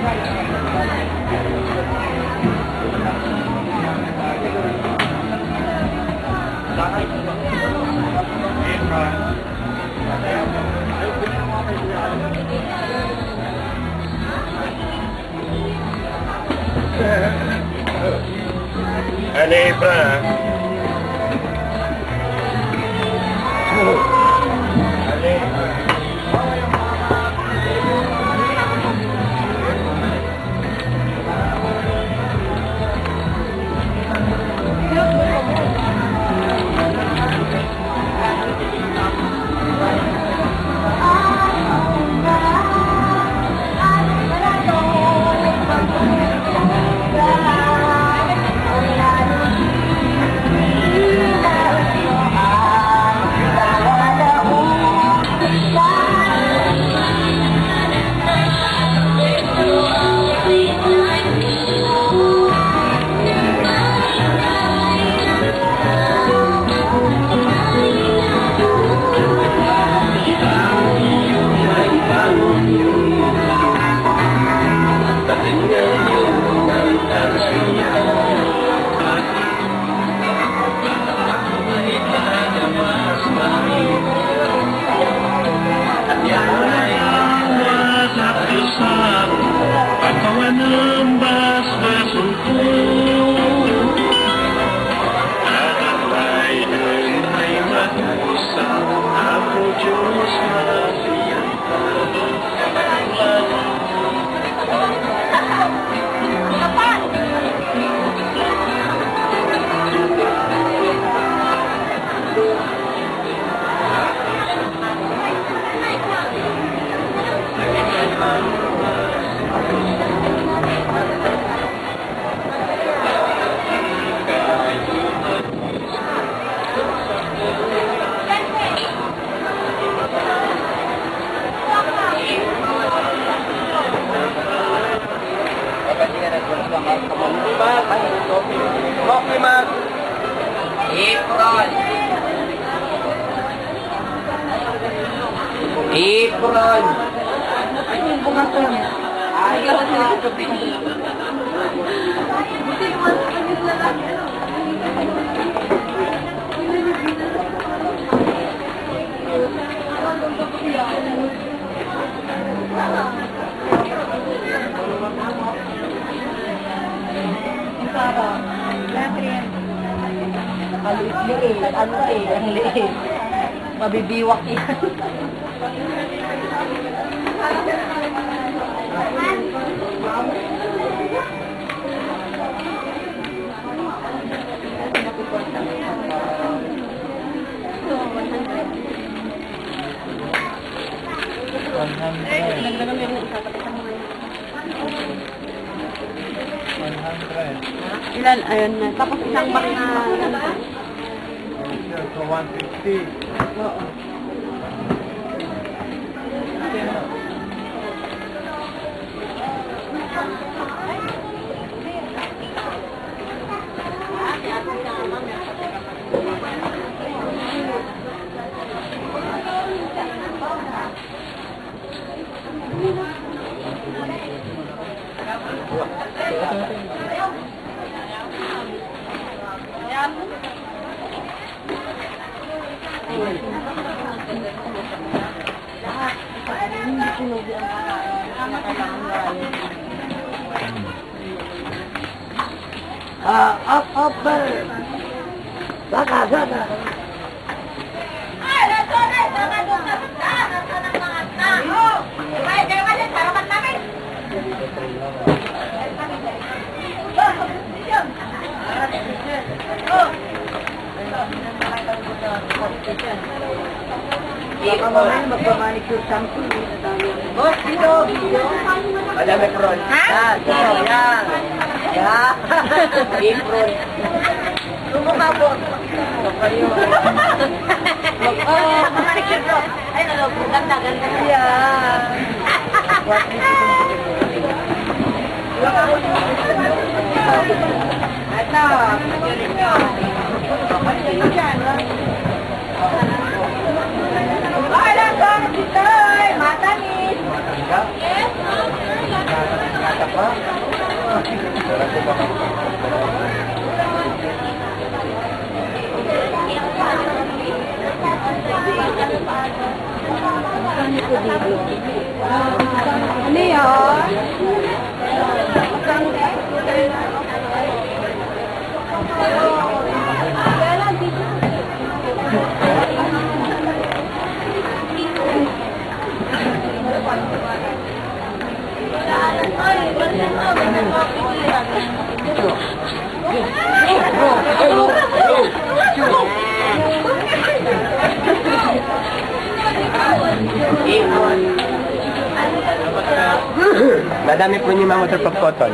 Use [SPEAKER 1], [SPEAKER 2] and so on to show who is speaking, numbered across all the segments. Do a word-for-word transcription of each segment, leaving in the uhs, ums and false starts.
[SPEAKER 1] Alebra.
[SPEAKER 2] Ipron. Ay, yung bumato niya. Ay, yung bumato niya. Buti naman sa kanyang lalaki. Yung para, Catherine. Nakaliit-liit. Ano eh, ang liit. Mabibiwak yan. Ilan? Ayun na. Tapos isang bak na...
[SPEAKER 1] So, one fifty.
[SPEAKER 2] Oo. Ah, up, up, bird. Saka, saka. Ay, nasa na, saka doon sa basta, nasa ng mga tao. Ay, kayo kasi, sarukan namin. Baka mamaya magpamanicure shampoo. Boss, dito, dito. Madami Ron. Ha? Dito, yan. Ya. Ipron. Lumukha po. Kayo. Oh, manicure bro. Ay, nalog. Ganda, ganda. Yan. Ito. Manicure nyo. Manicure nyo dyan. Ay, lang, dito. Matamis. Yes, Ano yun?
[SPEAKER 3] Madami po niyo mga waterproof cotton.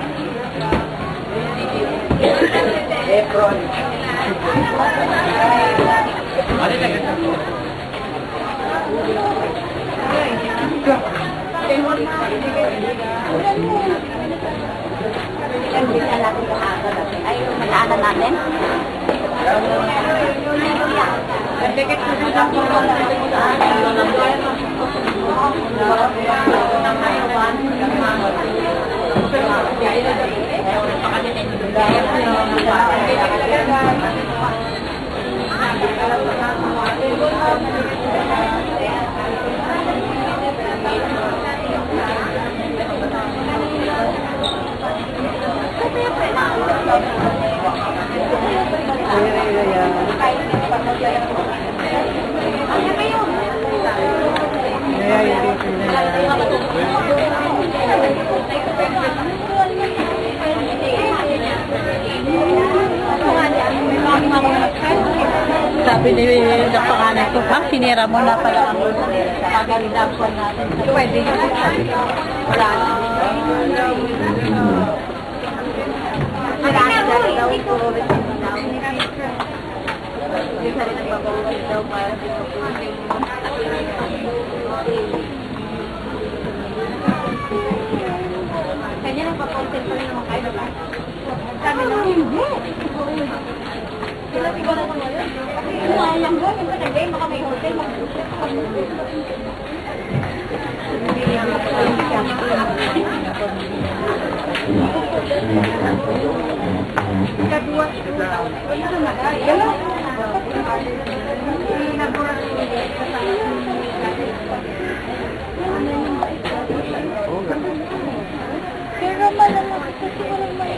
[SPEAKER 3] Apron.
[SPEAKER 2] Ay, mag-aaral natin?
[SPEAKER 4] Sabi ni nagpangalan ko, ha? Sinira mo na pala ang magandang po natin. Pwede nyo. Wala na. Wala na daw po. Hindi sa rin nagpapawag daw para kanya nagpapawag pa rin naman kayo ba? Sabi naman, hindi. Sila siguro ko ngayon. Umayang mo, yung patagay, baka may hotel, mag-usap. Kaduwa siya. Ito na kaya. Pero malamang ito siguro may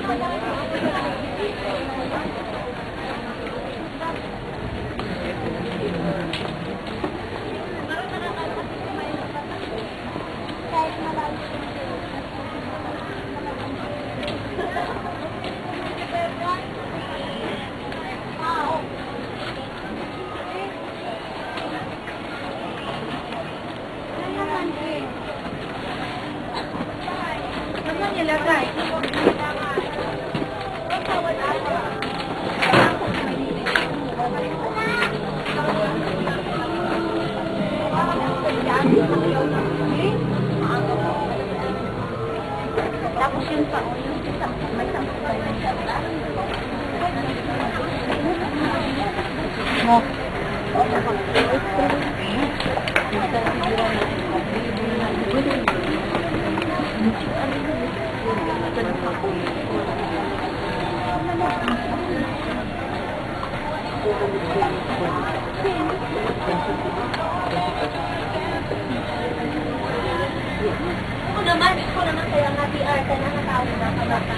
[SPEAKER 4] tapos yun pa, may sampo pa yun siya. Oh. Ako naman, ako naman kaya nga P R ka na natawag na kabatang.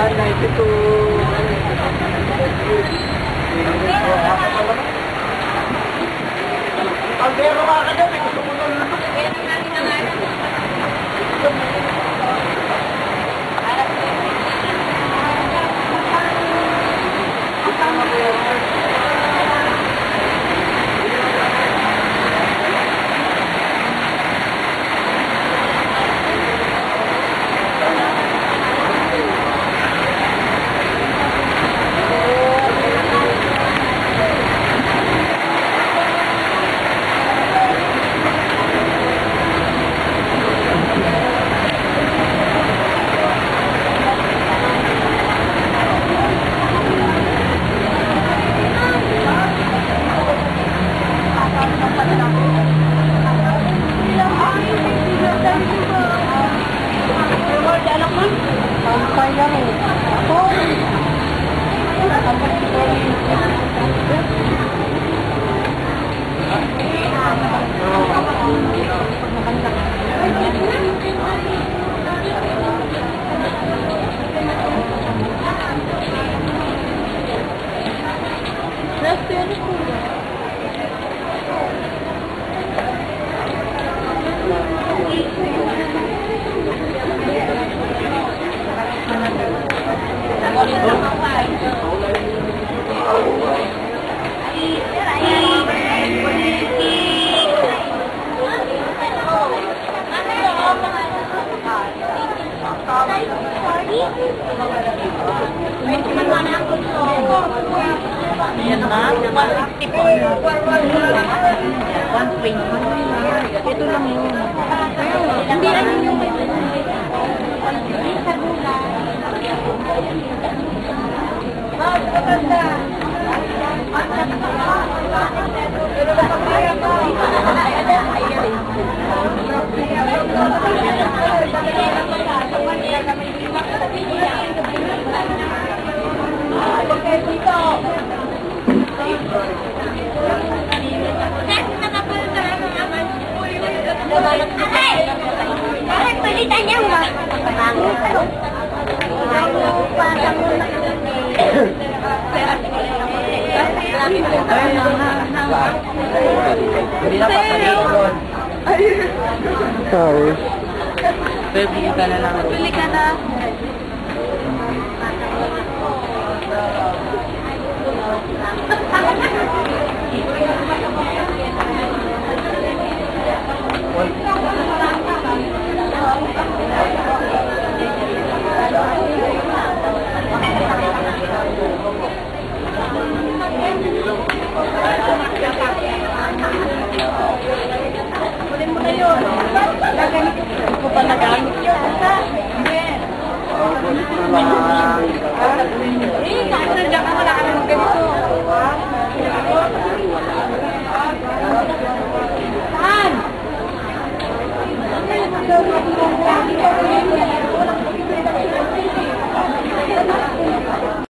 [SPEAKER 2] ninety-two. Ang pero ka ka dyan, gusto mo na luto.
[SPEAKER 4] Yan na, one fifty po. one twenty. Ito lang yun. Hindi lang yung sa bulan. Ah, maganda.
[SPEAKER 2] Bakit palitan niya ba?
[SPEAKER 3] Hindi na papalitan. Sorry. Bili ka na lang.
[SPEAKER 4] Bili ka na. Kunin mo na yun. Hindi ko pa nagamit yun. Eh, kahit nandiyan ka, wala ka naman ganito. Saan?